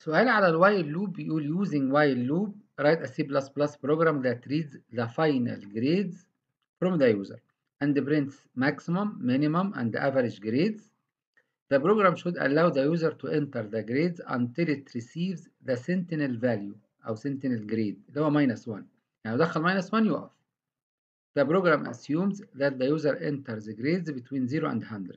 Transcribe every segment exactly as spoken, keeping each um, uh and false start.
سؤال على الوايل لوب بيقول using while loop write a C++ program that reads the final grades from the user and prints maximum, minimum and average grades. The program should allow the user to enter the grades until it receives the sentinel value أو sentinel grade اللي هو minus one. يعني لو دخل minus one يقف. The program assumes that the user enters grades between zero and one hundred.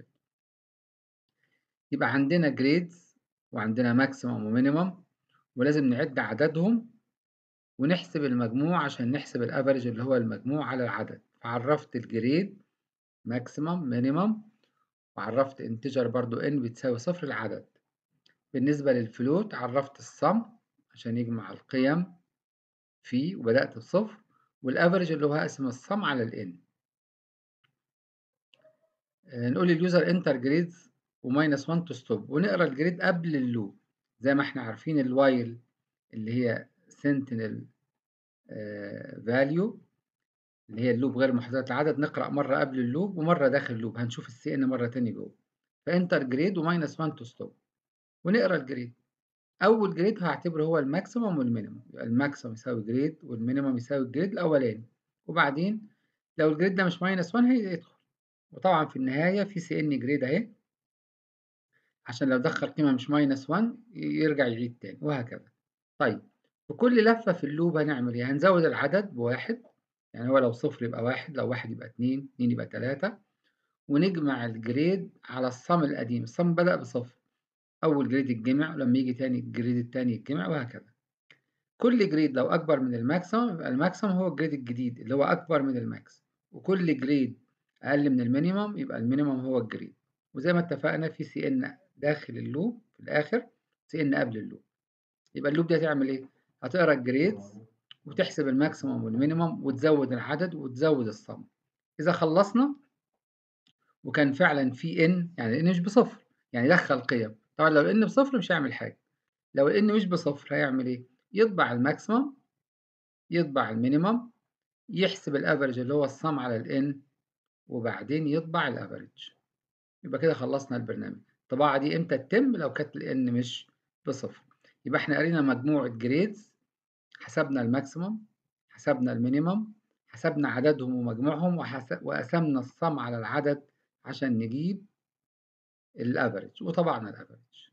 يبقى عندنا grades وعندنا maximum وminimum ولازم نعد عددهم ونحسب المجموع عشان نحسب الافريج اللي هو المجموع على العدد. فعرفت الجريد ماكسيمم مينيمم وعرفت انتجر برضو ان بتساوي صفر العدد. بالنسبة للفلوت عرفت الصم عشان يجمع القيم فيه وبدأت بصفر، والافريج اللي هو هقسم الصم على الان. نقول لليوزر انتر جريدز وماينس واحد تو ستوب ونقرا الجريد قبل اللوب زي ما احنا عارفين الوايل اللي هي سنتينل فاليو اللي هي اللوب غير محددة العدد، نقرأ مرة قبل اللوب ومرة داخل اللوب، هنشوف السي ان مرة تاني جوه. فانتر جريد وماينس واحد تو ستوب ونقرا الجريد. أول جريد هعتبره هو الماكسيمم والمينيمم، يبقى الماكسيمم يساوي جريد والمينيمم يساوي الجريد الأولاني، وبعدين لو الجريد ده مش ماينس واحد هيدخل، وطبعا في النهاية في سي ان جريد أهي عشان لو دخل قيمة مش ماينس واحد يرجع يعيد تاني وهكذا. طيب في كل لفة في اللوب هنعمل إيه؟ هنزود العدد بواحد، يعني هو لو صفر يبقى واحد، لو واحد يبقى اتنين، اتنين يبقى تلاتة، ونجمع الجريد على الصم القديم. الصم بدأ بصفر، أول جريد يتجمع ولما يجي تاني الجريد التاني يتجمع وهكذا. كل جريد لو أكبر من الماكسيمم يبقى الماكسيمم هو الجريد الجديد اللي هو أكبر من الماكس، وكل جريد أقل من المينيمم يبقى المينيمم هو الجريد. وزي ما اتفقنا في سي إن داخل اللوب في الآخر، سي إن قبل اللوب. يبقى اللوب دي هتعمل إيه؟ هتقرا الجريدز وتحسب الماكسيمم والمينيمم وتزود العدد وتزود الصم. إذا خلصنا وكان فعلا في ان، يعني ان مش بصفر يعني دخل قيم، طبعا لو ان بصفر مش هيعمل حاجه، لو ان مش بصفر هيعمل ايه؟ يطبع الماكسيمم، يطبع المينيمم، يحسب الافرج اللي هو الصم على الان، وبعدين يطبع الافرج. يبقى كده خلصنا البرنامج. الطباعه دي امتى تتم؟ لو كانت الان مش بصفر. يبقى احنا قرينا مجموعه جريدز، حسبنا الماكسيمم، حسبنا المينيمم، حسبنا عددهم ومجموعهم، وقسمنا الصم على العدد عشان نجيب الافريج وطبعنا الافريج.